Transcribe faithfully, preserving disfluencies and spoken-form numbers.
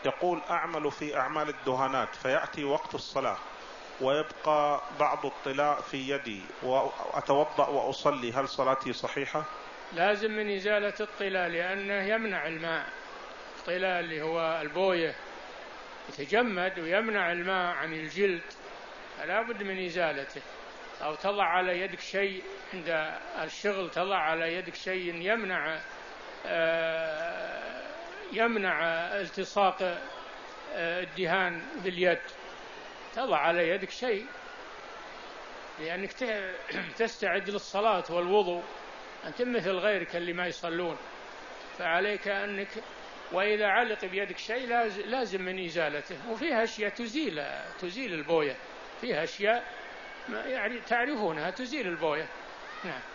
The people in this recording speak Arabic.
يقول: أعمل في أعمال الدهانات فيأتي وقت الصلاة ويبقى بعض الطلاء في يدي وأتوضأ وأصلي، هل صلاتي صحيحة؟ لازم من إزالة الطلاء لأنه يمنع الماء. الطلاء اللي هو البوية يتجمد ويمنع الماء عن الجلد، فلا بد من إزالته. أو تضع على يدك شيء عند الشغل، تضع على يدك شيء يمنع يمنع التصاق الدهان باليد، تضع على يدك شيء لأنك تستعد للصلاة والوضوء، أنت مثل غيرك اللي ما يصلون، فعليك أنك، وإذا علق بيدك شيء لازم من إزالته. وفيها أشياء تزيل تزيل البوية، فيها أشياء يعني تعرفونها تزيل البوية. نعم.